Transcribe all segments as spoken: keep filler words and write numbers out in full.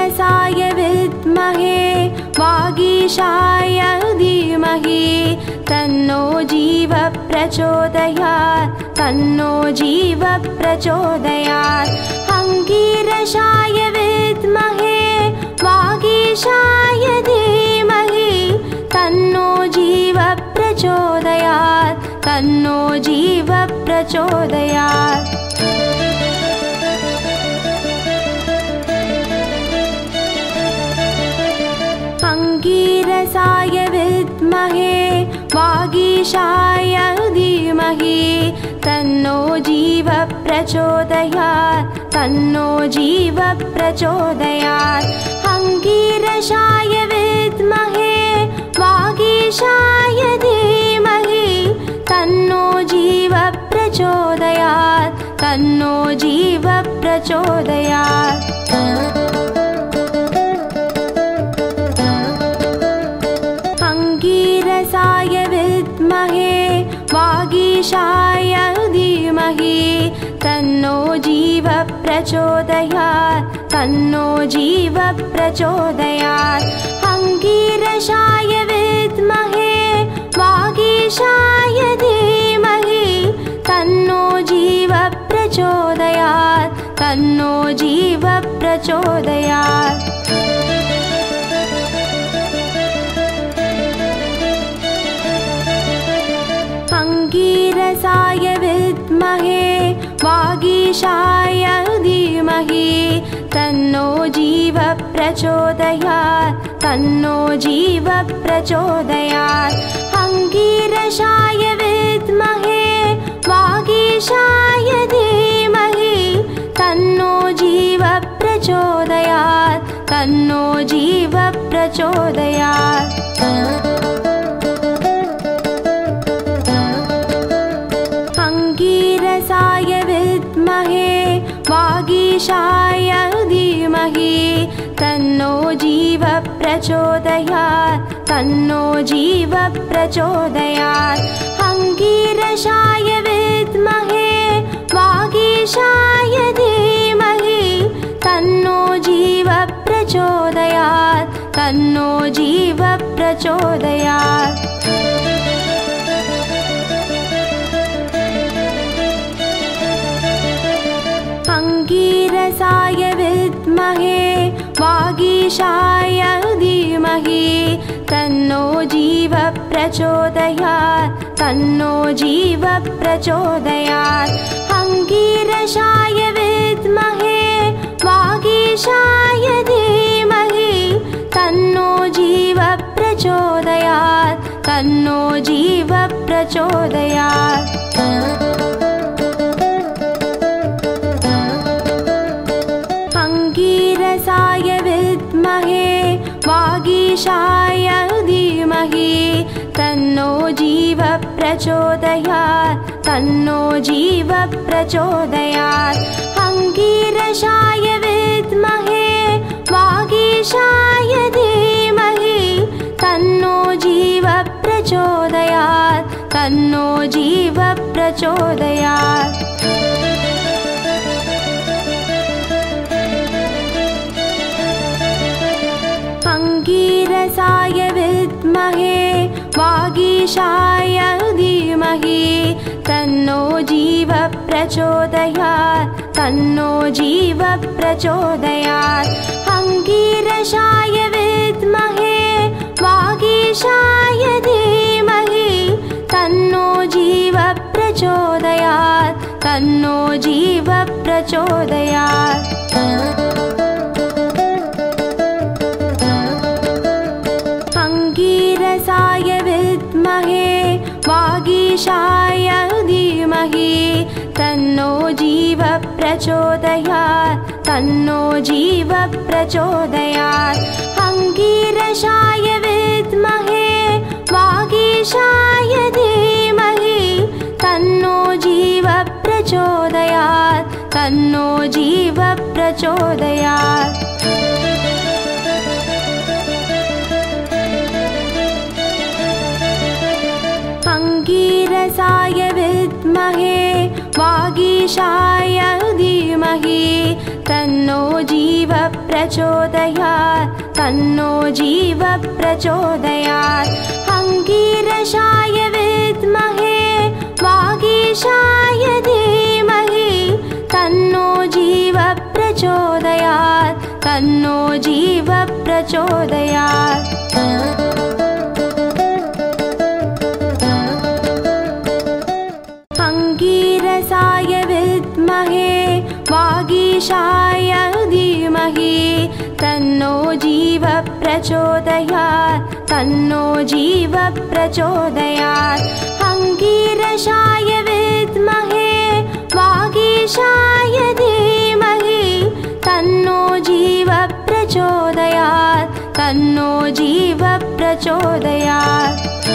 अंगीरसाय विद्महे वागीशाय धीमहि तन्नो जीव प्रचोदयात् तन्नो जीव प्रचोदयात् अंगीरसाय विद्महे वागीशाय धीमहि तन्नो जीव प्रचोदयात् तन्नो जीव प्रचोदयात् अंगीरसाय विद्महे वागीशाय धीमहि तन्नो जीव प्रचोदयात् तन्नो जीव प्रचोदयात् अंगीरसाय विद्महे वागीशाय धीमहि तन्नो जीव प्रचोदयात् तन्नो जीव प्रचोदयात् अंगीरसाय विद्महे वागीशाय धीमहि तन्नो जीव प्रचोदयात् तन्नो जीव प्रचोदयात् अंगीरसाय विद्महे वागीशाय धीमहि तन्नो जीव प्रचोदयात् तन्नो जीव प्रचोदयात् अंगीरसाय विद्महे वागीशाय धीमहि तन्नो जीव प्रचोदयात् तन्नो जीव प्रचोदयात् अंगीरसाय विद्महे वागीशाय धीमहि तन्नो जीव प्रचोदयात् तन्नो जीव प्रचोदयात् अंगीरसाय विद्महे वागीशाय धीमहि तन्नो जीव प्रचोदयात् तन्नो जीव प्रचोदयात् अंगीरसाय विद्महे वागीशाय धीमहि तन्नो जीव प्रचोदयात् तन्नो जीव प्रचोदयात् अंगीरसाय विद्महे वागीशाय धीमहि तन्नो जीव प्रचोदयात् तन्नो जीव प्रचोदयात् अंगीरसाय विद्महे वागीशाय धीमहि तन्नो जीव प्रचोदयात् तन्नो जीव प्रचोदयात् अंगीरसाय विद्महे वागीशाय धीमहि तन्नो जीव प्रचोदयात् तन्नो जीव प्रचोदयात् अंगीरसाय विद्महे वागीशाय धीमहि तन्नो जीव प्रचोदयात् तन्नो जीव प्रचोदयात् अंगीरसाय विद्महे वागीशाय धीमहि तन्नो जीव प्रचोदयात् तन्नो जीव प्रचोदयात् अंगीरसाय विद्महे वागीशाय धीमहि तन्नो जीव प्रचोदयात् तन्नो जीव प्रचोदयात् अंगीरसाय विद्महे वागीशाय धीमहि तन्नो जीव प्रचोदयात् तन्नो जीव प्रचोदयात् अंगीरसाय विद्महे वागीशाय धीमहि तन्नो जीव प्रचोदयात् तन्नो जीव प्रचोदयात् अंगीरसाय विद्महे वागीशाय धीमहि तन्नो जीव प्रचोदयात् तन्नो जीव प्रचोदयात् अंगीरसाय विद्महे वागीशाय धीमहि तन्नो जीव प्रचोदयात् तन्नो जीव प्रचोदयात् अंगीरसाय विद्महे वागीशाय धीमहि तन्नो जीव प्रचोदयात् तन्नो जीव प्रचोदयात् अंगीरसाय विद्महे वागीशाय धीमहि तन्नो जीव प्रचोदयात् तन्नो जीव प्रचोदयात्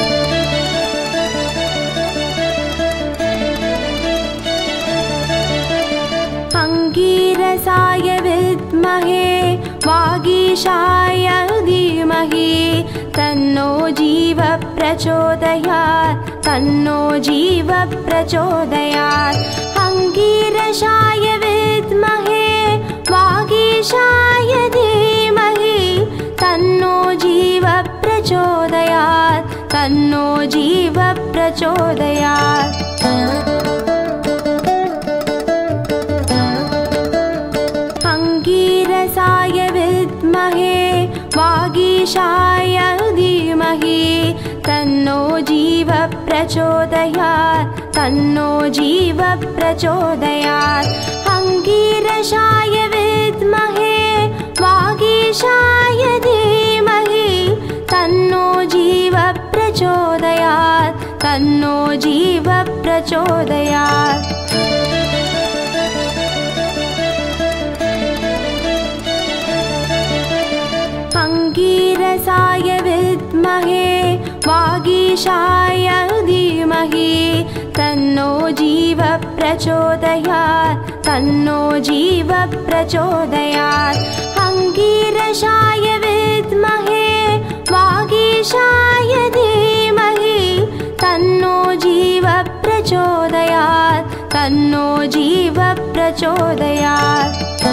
अंगीरसाय विद्महे वागीशाय धीमहि तन्नो जीव प्रचोदयात् तन्नो जीव प्रचोदयात् अंगीरसाय विद्महे वागीशाय धीमहि तन्नो जीव प्रचोदयात् तन्नो जीव प्रचोदयात् अंगीरसाय विद्महे वागीशाय धीमहि तन्नो जीव प्रचोदयात् तन्नो जीव प्रचोदयात् अंगीरसाय विद्महे वागीशाय धीमहि तन्नो जीव प्रचोदयात् तन्नो जीव प्रचोदयात् अंगीरसाय विद्महे वागीशाय धीमहि तन्नो जीव प्रचोदयात् तन्नो जीव प्रचोदयात् अंगीरसाय विद्महे वागीशाय धीमहि तन्नो जीव प्रचोदयात् तन्नो जीव प्रचोदयात्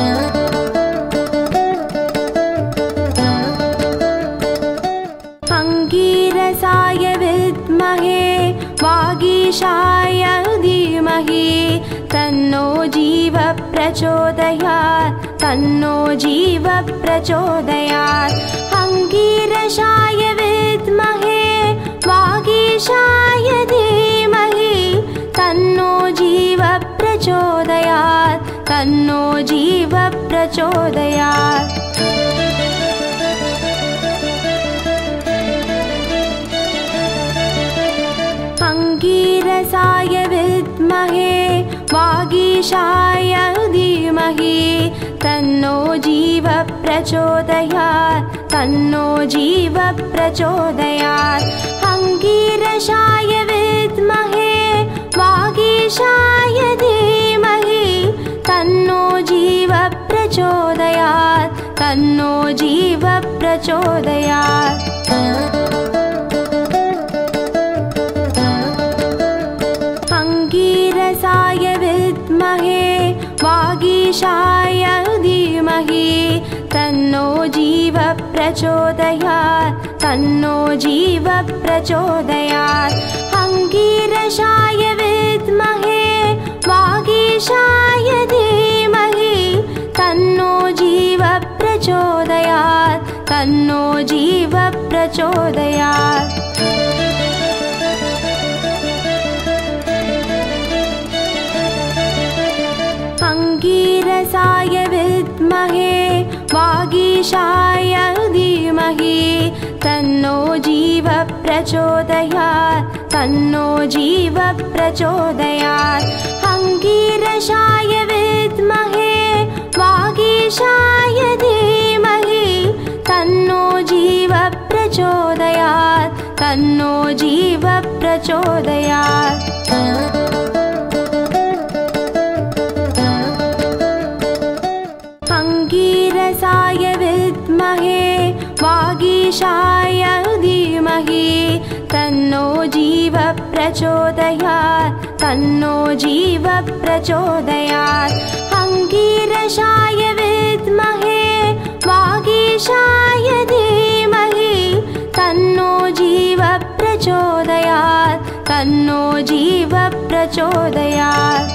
अंगीरसाय विद्महे वागीशाय धीमहि तन्नो जीव प्रचोदयात् तन्नो जीव प्रचोदयात् अंगीरसाय विद्महे वागीशाय धीमहि तन्नो जीव प्रचोदयात् तन्नो जीव प्रचोदयात् अंगीरसाय विद्महे वागीशाय धीमहि तन्नो जीव प्रचोदयात् तन्नो जीव प्रचोदयात् अंगीरसाय विद्महे वागीशाय धीमहि तन्नो जीव प्रचोदयात् तन्नो जीव प्रचोदयात् अंगीरसाय विद्महे वागीशाय धीमहि तन्नो जीव प्रचोदयात् तन्नो जीव प्रचोदयात् अंगीरसाय विद्महे वागीशाय धीमहि तन्नो जीव प्रचोदयात् तन्नो जीव प्रचोदयात् अंगीरसाय विद्महे वागीशाय धीमहि तन्नो जीव प्रचोदयात् तन्नो जीव प्रचोदयात् अंगीरसाय विद्महे वागीशाय धीमहि तन्नो जीव प्रचोदयात् तन्नो जीव प्रचोदयात् अंगीरसाय विद्महे वागीशाय धीमहि तन्नो जीव प्रचोदयात् तन्नो जीव प्रचोदयात् अंगीरसाय विद्महे प्रचोदयात्।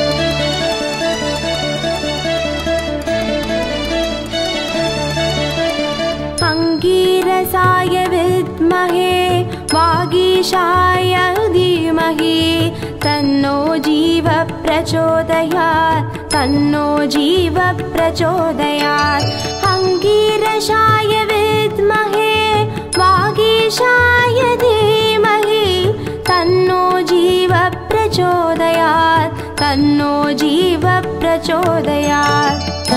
अंगीरसाय विद्महे वागीशाय धीमहि तन्नो जीव प्रचोदयात् तन्नो जीव प्रचोदयात्। अंगीरसाय विद्महे वागीशाय धीमहि तन्नो जीव प्रचोदयात् तन्नो जीव प्रचोदयात्।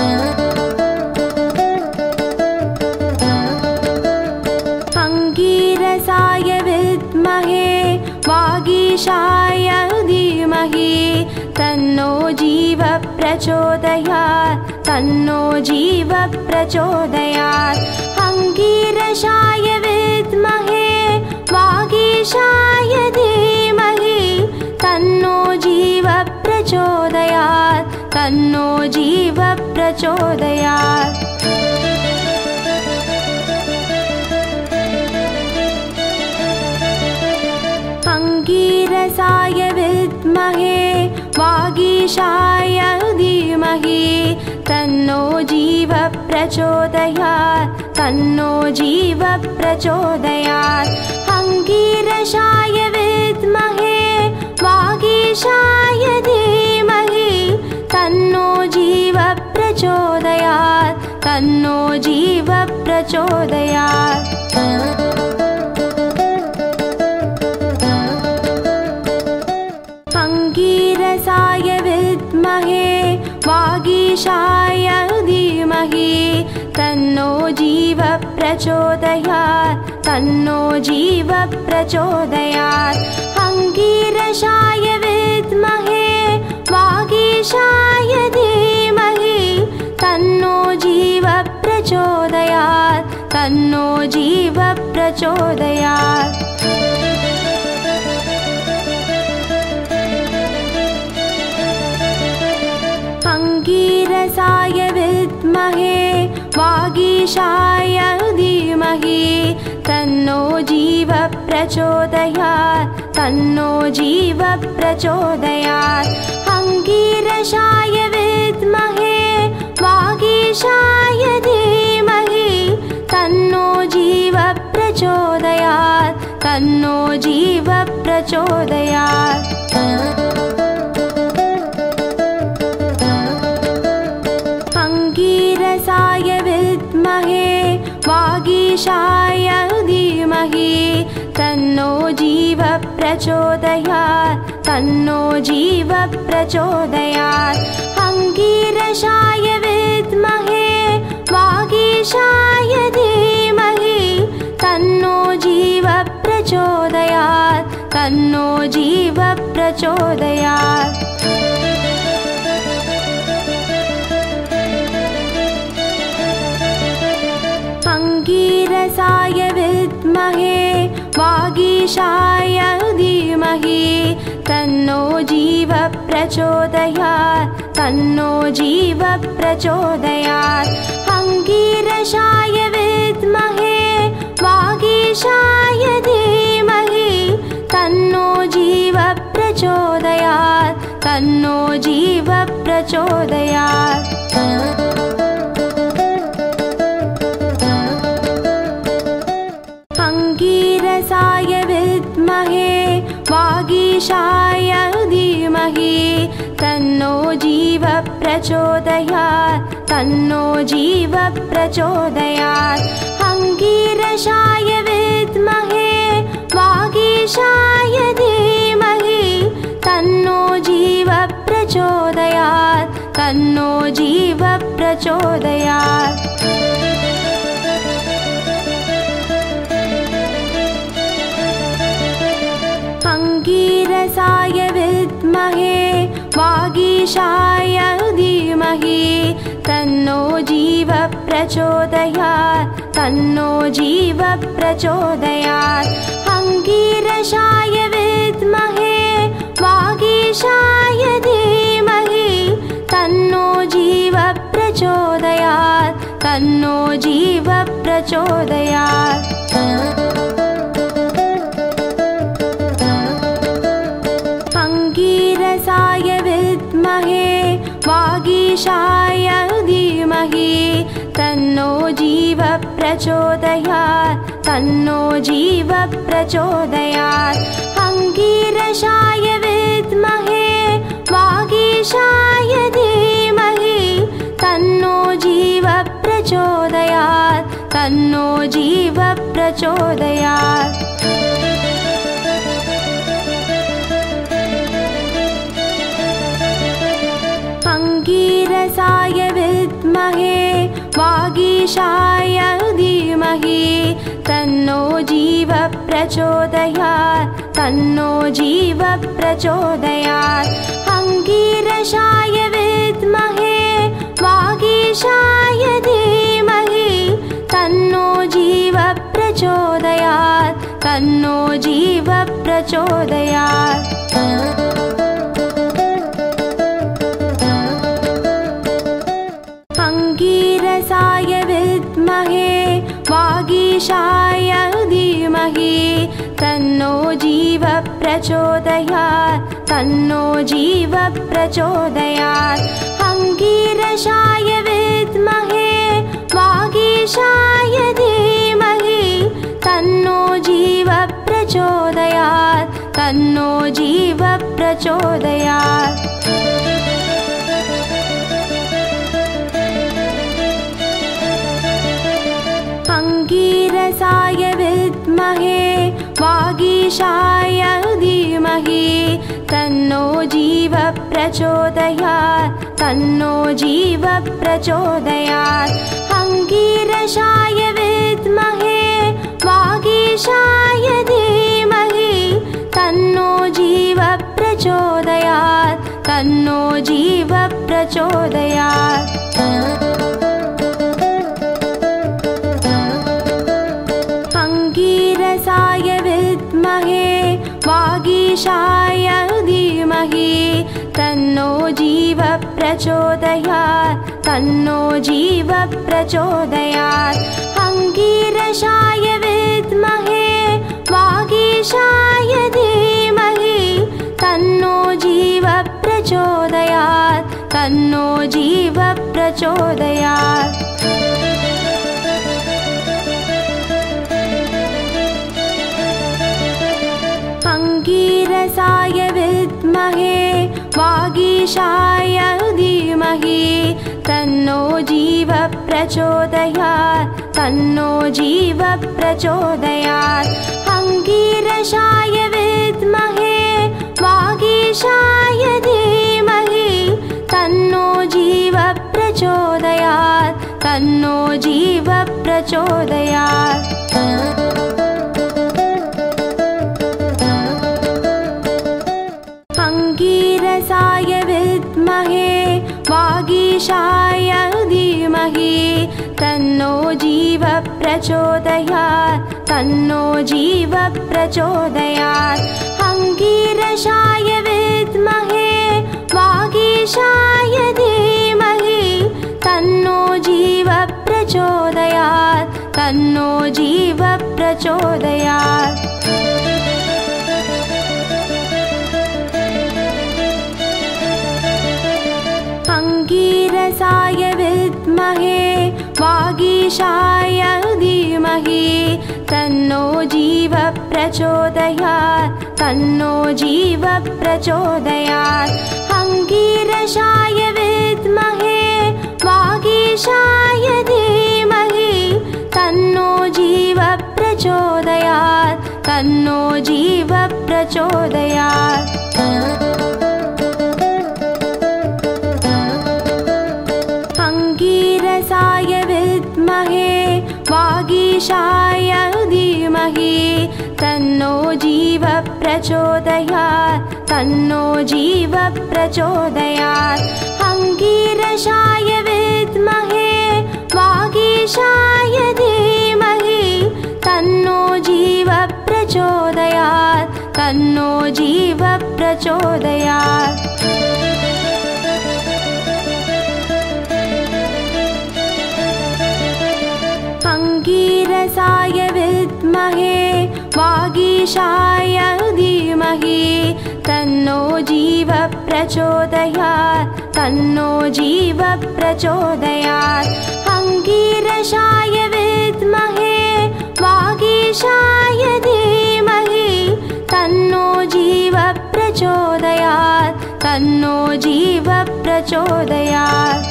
अंगीरसाय विद्महे वागीशाय धीमहि तन्नो जीव प्रचोदयात् तन्नो जीव प्रचोदयात्। अंगीरसाय विद्महे वागीशाय धीमहि तन्नो जीव प्रचोदयात् तन्नो जीव प्रचोदयात्। अंगीरसाय विद्महे वागीशाय धीमहि तन्नो जीव प्रचोदयात् तन्नो जीव प्रचोदयात्। अंगीरसाय विद्महे वागीशाय धीमहि तन्नो जीव प्रचोदयात् तन्नो जीव प्रचोदयात्। अंगीरसाय विद्महे वागीशाय धीमहि तन्नो जीव प्रचोदयात् तन्नो जीव प्रचोदयात्। अंगीरसाय विद्महे वागीशाय धीमहि तन्नो जीव प्रचोदयात् तन्नो जीव प्रचोदयात्। अंगीरसाय विद्महे वागीशाय धीमहि तन्नो जीव प्रचोदयात् तन्नो जीव प्रचोदयात्। अंगीरसाय विद्महे वागीशाय धीमहि तन्नो जीव प्रचोदयात् तन्नो जीव प्रचोदयात्। अंगीरसाय विद्महे वागीशाय धीमहि तन्नो जीव प्रचोदयात् तन्नो जीव प्रचोदयात्। अंगीरसाय विद्महे वागीशाय धीमहि तन्नो जीव प्रचोदयात् तन्नो जीव प्रचोदयात्। अंगीरसाय विद्महे वागीशाय धीमहि तन्नो जीव प्रचोदयात् तन्नो जीव प्रचोदयात्। अंगीरसाय विद्महे वागीशाय धीमहि तन्नो जीव प्रचोदयात् तन्नो जीव प्रचोदयात्। अंगीरसाय विद्महे वागीशाय धीमहि तन्नो जीव प्रचोदयात् तन्नो जीव प्रचोदयात्। अंगीरसाय विद्महे वागीशाय धीमहि तन्नो जीव प्रचोदयात् तन्नो जीव प्रचोदयात्। अंगीरसाय विद्महे वागीशाय धीमहि तन्नो जीव प्रचोदयात् तन्नो जीव प्रचोदयात्। अंगीरसाय विद्महे वागीशाय धीमहि तन्नो जीव प्रचोदयात् तन्नो जीव प्रचोदयात्। अंगीरसाय वागीशाय धीमहि तन्नो जीव प्रचोदयात् तन्नो जीव प्रचोदयात् अंगीरसाय विद्महे वागीशाय धीमहि तन्नो जीव प्रचोदयात् तन्नो जीव प्रचोदयात् अंगीरसाय विद्महे वागीशाय धीमहि तन्नो जीव प्रचोदयात् तन्नो जीव प्रचोदयात् अंगीरसाय विद्महे वागीशाय धीमहि तन्नो जीव प्रचोदयात् तन्नो जीव प्रचोदयात् अंगीरसाय विद्महे वागीशाय धीमहि तन्नो जीव प्रचोदयात् तन्नो जीव प्रचोदयात् अंगीरसाय विद्महे वागीशाय धीमहि तन्नो जीव प्रचोदयात् तन्नो जीव प्रचोदयात् अंगीरसाय विद्महे वागीशाय धीमहि तन्नो जीव प्रचोदयात् तन्नो जीव प्रचोदयात् अंगीरसाय विद्महे वागीशाय धीमहि तन्नो जीव प्रचोदयात् तन्नो जीव प्रचोदयात् अंगीरसाय विद्महे वागीशाय धीमहि तन्नो जीव प्रचोदयात् तन्नो जीव प्रचोदयात् अंगीरसाय विद्महे वागीशाय धीमहि तन्नो जीव प्रचोदयात् तन्नो जीव प्रचोदयात् अंगीरसाय विद्महे वागीशाय धीमहि तन्नो जीव प्रचोदयात् तन्नो जीव प्रचोदयात् अंगीरसाय विद्महे वागीशाय धीमहि तन्नो जीव प्रचोदयात् तन्नो जीव प्रचोदयात् अंगीरसाय विद्महे वागीशाय धीमहि तन्नो जीव प्रचोदयात् तन्नो जीव प्रचोदयात् अंगीरसाय विद्महे वागीशाय धीमहि तन्नो जीव प्रचोदयात् तन्नो जीव प्रचोदयात् अंगीरसाय विद्महे वागीशाय धीमहि तन्नो जीव प्रचोदयात् तन्नो जीव प्रचोदयात् अंगीरसाय विद्महे वागीशाय धीमहि तन्नो जीव प्रचोदयात् तन्नो जीव प्रचोदयात् अंगीरसाय विद्महे वागीशाय धीमहि तन्नो जीव प्रचोदयात् तन्नो जीव प्रचोदयात् अंगीरसाय विद्महे वागीशाय धीमहि तन्नो जीव प्रचोदयात् तन्नो जीव प्रचोदयात् अंगीरसाय विद्महे वागीशाय धीमहि तन्नो जीव प्रचोदयात् तन्नो जीव प्रचोदयात् अंगीरसाय विद्महे वागीशाय धीमहि तन्नो जीव प्रचोदयात् तन्नो जीव प्रचोदयात्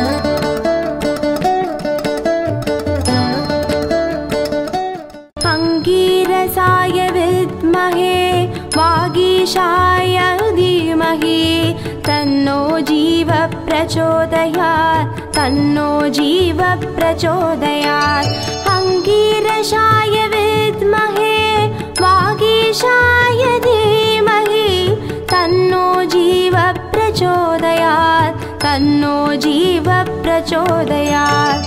अंगीरसाय विद्महे वागीशाय धीमहि तन्नो जीव प्रचोदयात् तन्नो जीव प्रचोदयात् अंगीरसाय विद्महे वागीशाय धीमहि तन्नो जीव प्रचोदयात् तन्नो जीव प्रचोदयात्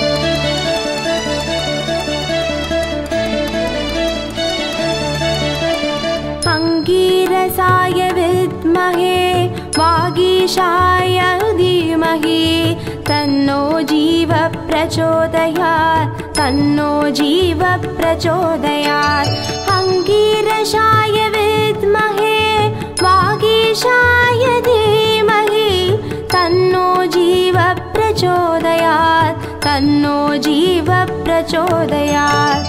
अंगीरसाय विद्महे वागीशाय धीमहि तन्नो जीव प्रचोदयात् तन्नो जीव प्रचोदयात् अंगीरसाय विद्महे वागीशाय धीमहि तन्नो जीव प्रचोदयात् तन्नो जीव प्रचोदयात्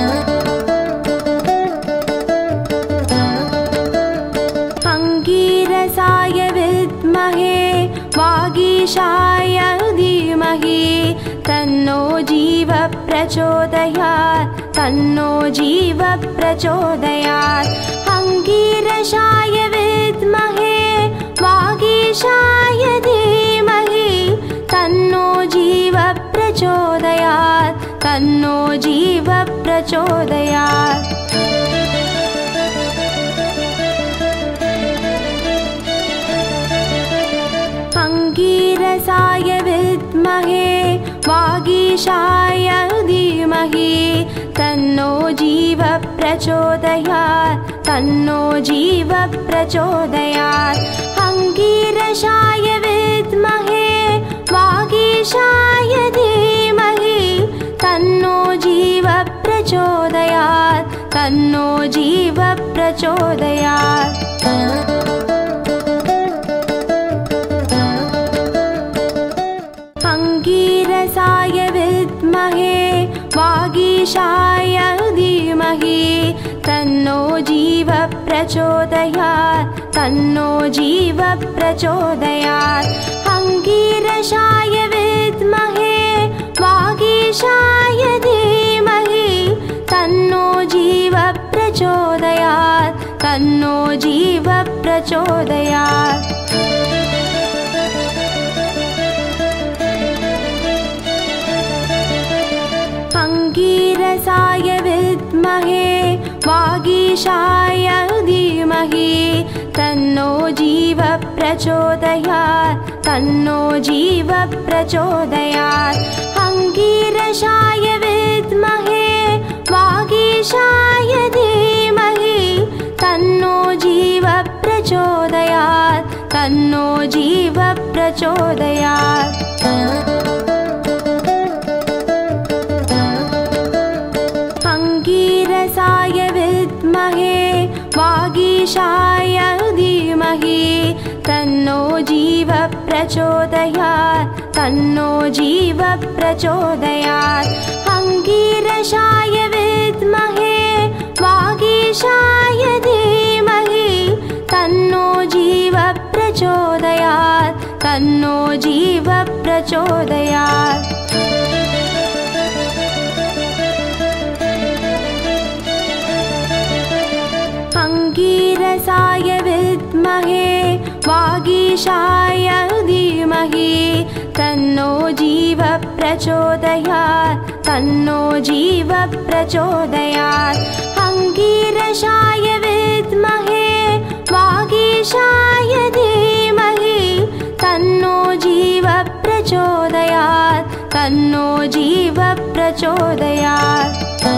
अंगीरसाय विद्महे वागीशाय धीमहि तन्नो जीव प्रचोदयात् तन्नो जीव प्रचोदयात् अंगीरसाय विद्महे वागीशाय धीमहि तन्नो जीव प्रचोदयात् तन्नो जीव प्रचोदयात् अंगीरसाय विद्महे वागीशाय धीमहि तन्नो जीव प्रचोदयात् तन्नो जीव प्रचोदयात् अंगीरसाय विद्महे वागीशाय धीमहि तन्नो जीव प्रचोदयात् तन्नो जीव प्रचोदयात् अंगीरसाय विद्महे वागीशाय धीमहि तन्नो जीव प्रचोदयात् तन्नो जीव प्रचोदयात् अंगीरसाय विद्महे वागीशाय धीमहि तन्नो जीव प्रचोदयात् तन्नो जीव प्रचोदयात् अंगीरसाय विद्महे वागीशाय धीमहि तन्नो जीव प्रचोदयात् तन्नो जीव प्रचोदयात् अंगीरसाय विद्महे वागीशाय धीमहि तन्नो जीव प्रचोदयात् तन्नो जीव प्रचोदयात् अंगीरसाय विद्महे वागीशाय धीमहि तन्नो जीव प्रचोदयात् तन्नो जीव प्रचोदयात् अंगीरसाय विद्महे वागीशाय धीमहि तन्नो जीव प्रचोदयात् तन्नो जीव प्रचोदयात् अंगीरसाय विद्महे वागीशाय धीमहि तन्नो जीव प्रचोदयात् तन्नो जीव प्रचोदयात् अंगीरसाय विद्महे वागीशाय धीमहि तन्नो जीव प्रचोदयात् तन्नो जीव प्रचोदयात्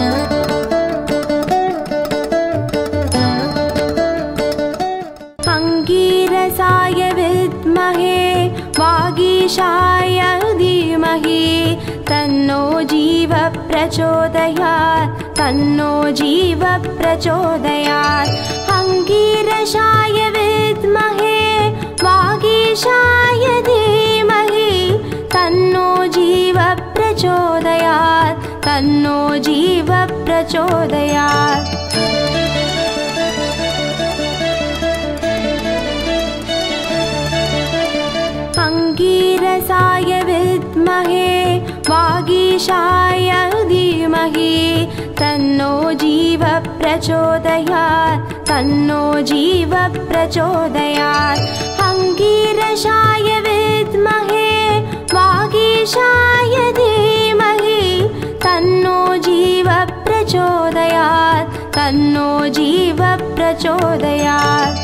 अंगीरसाय विद्महे वागीशाय धीमहि तन्नो जीव प्रचोदयात् तन्नो जीव प्रचोदयात् अंगीरसाय विद्महे वागीशाय वागीशाय धीमहि तन्नो जीव प्रचोदयात् तन्नो जीव प्रचोदयात् अंगीरसाय विद्महे वागीशाय धीमहि तन्नो जीव प्रचोदयात् तन्नो जीव प्रचोदयात् अंगीरसाय विद्महे वागीशाय धीमहि तन्नो जीव प्रचोदयात् तन्नो जीव प्रचोदयात्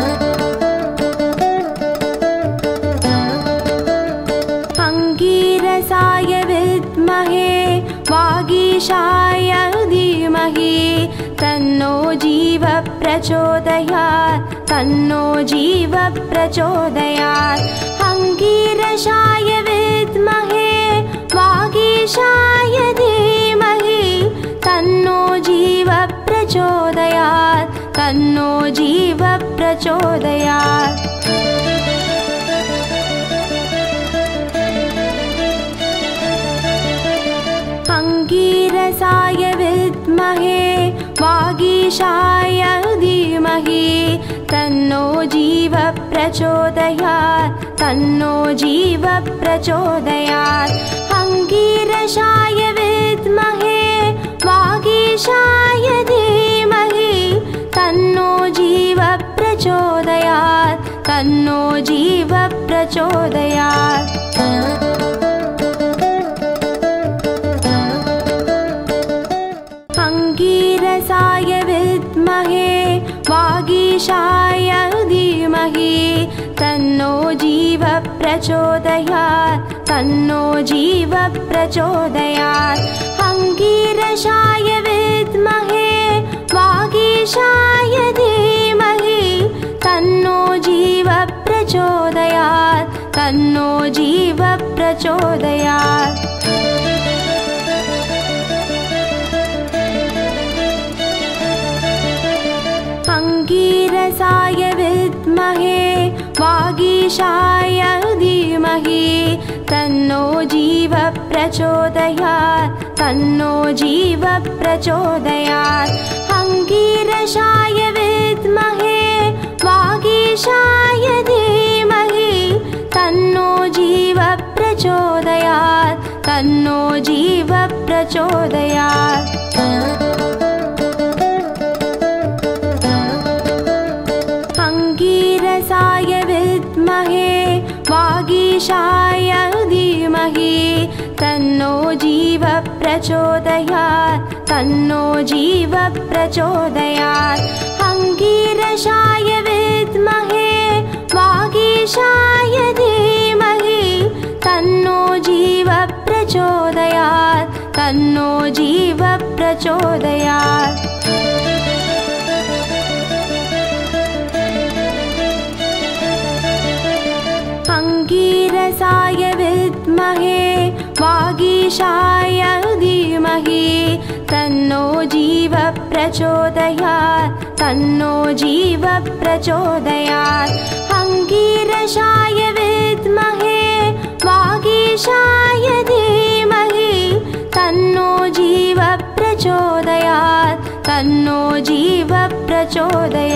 अंगीरसाय विद्महे वागीशाय धीमहि तन्नो जीव प्रचोदयात् तन्नो जीव प्रचोदयात् अंगीरसाय विद्महे वागीशाय धीमहि तन्नो जीव प्रचोदयात् तन्नो जीव प्रचोदयात् अंगीरसाय विद्महे वागीशाय धीमहि तन्नो जीव प्रचोदयात् तन्नो जीव प्रचोदयात् अंगीरसाय विद्महे वागीशाय धीमहि तन्नो जीव प्रचोदयात् तन्नो जीव प्रचोदयात् अंगीरसाय विद्महे वागीशाय धीमहि तन्नो जीव प्रचोदयात् तन्नो जीव प्रचोदयात् अंगीरसाय विद्महे वागीशाय धीमहि तन्नो जीव प्रचोदयात् तन्नो जीव प्रचोदयात् अंगीरसाय विद्महे वागीशाय धीमहि तन्नो जीव प्रचोदयात् तन्नो जीव प्रचोदयात् अंगीरसाय विद्महे वागीशाय धीमहि तन्नो जीव प्रचोदयात् तन्नो जीव प्रचोदयात् अंगीरसाय विद्महे वागीशाय धीमहि तन्नो जीव प्रचोदयात् तन्नो जीव प्रचोदयात् अंगीरसाय विद्महे वागीशाय धीमहि तन्नो जीव प्रचोदयात् तन्नो जीव प्रचोदयात् अंगीरसाय विद्महे वागीशाय धीमहि तन्नो जीव प्रचोदयात् तन्नो जीव प्रचोदयात् अंगीरसाय विद्महे वागीशाय धीमहि तन्नो जीव प्रचोदयात् तन्नो जीव प्रचोदयात्